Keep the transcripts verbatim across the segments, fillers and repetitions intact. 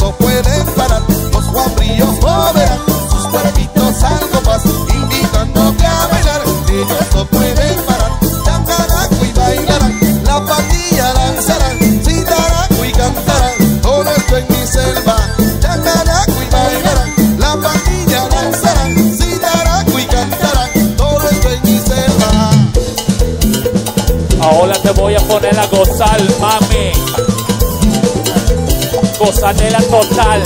lo pueden parar. Los guambrillos moverán sus cuerpitos al compás, invitándote a bailar. Ellos no pueden parar. Tanganaco y bailarán, la pandilla danzarán, citaraco y cantarán. Todo esto en mi selva. Tanganaco y bailarán, la pandilla danzarán, citaraco y cantarán. Todo esto en mi selva. Ahora te voy a poner a gozar, mami. Gozadera total.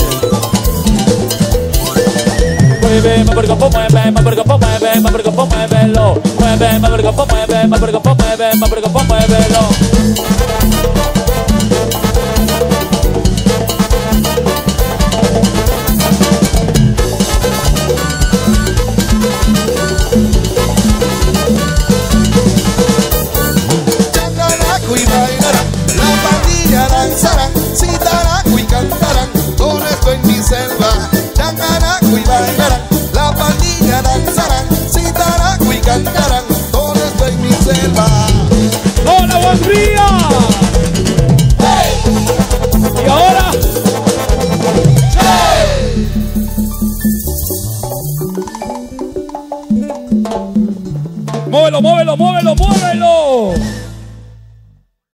Mueve, me perco, mueve, me perco, mueve, me perco, muévelo. Mueve, me perco, mueve, me perco, mueve, me perco, muévelo. Tanganaco y bailarán, la pandilla danzarán, citaraco y cantarán. Todo esto en mi selva. Tanganaco y bailarán, la pandilla danzarán, citaraco y cantarán. Todo esto en mi selva. ¡Hola, Guambría! ¡Hey! ¿Y ahora? ¡Hey! ¡Muévelo, muévelo, muévelo, muévelo!